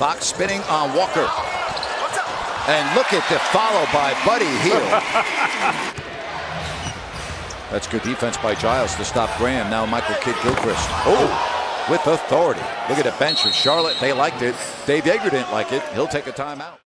Fox spinning on Walker. And look at the follow by Buddy Hield. That's good defense by Giles to stop Graham. Now Michael Kidd-Gilchrist. Oh, with authority. Look at the bench of Charlotte. They liked it. Dave Yeager didn't like it. He'll take a timeout.